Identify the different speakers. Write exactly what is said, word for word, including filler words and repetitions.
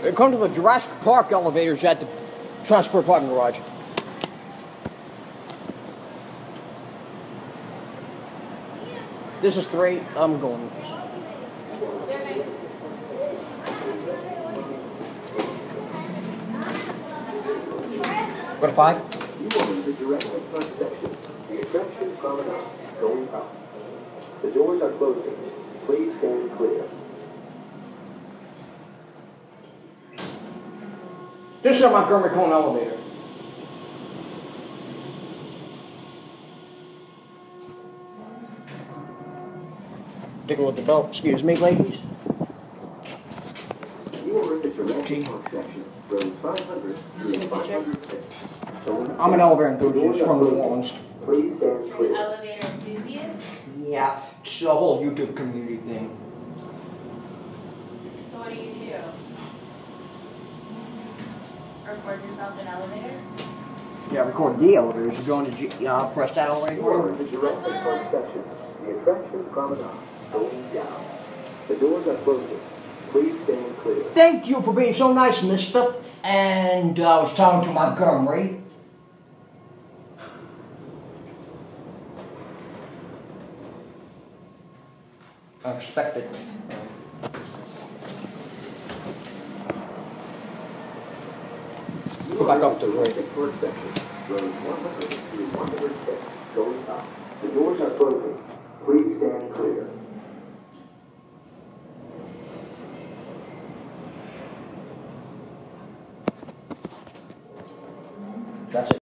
Speaker 1: Come to the Jurassic Park elevators at the transport parking garage. This is three. I'm going. Go to five.
Speaker 2: You are in the Jurassic Park section. The attraction promenade going up. The doors are closing. Please stand clear.
Speaker 1: This is a MontgomeryKone elevator. Take a look at the belt. Excuse me, ladies.
Speaker 2: You are in the Jurassic Park section. Room five hundred through five hundred six.
Speaker 1: I'm an elevator enthusiast from New Orleans.
Speaker 2: Please stand
Speaker 3: An
Speaker 2: clear.
Speaker 3: elevator enthusiast?
Speaker 1: Yeah, it's a whole YouTube community thing.
Speaker 3: So what do you do? Record yourself in elevators?
Speaker 1: Yeah, record the elevators. You go into G uh, press that elevator.
Speaker 2: You are in the Jurassic Park section. The attraction promenade going down. The doors are closing. Please stand clear.
Speaker 1: Thank you for being so nice, mister. And uh, I was talking to Montgomery. Unexpected. Go back up to the
Speaker 2: Jurassic Park section. Room one hundred through one hundred six. Going up. The doors are closing. Please stand clear.
Speaker 1: That's it.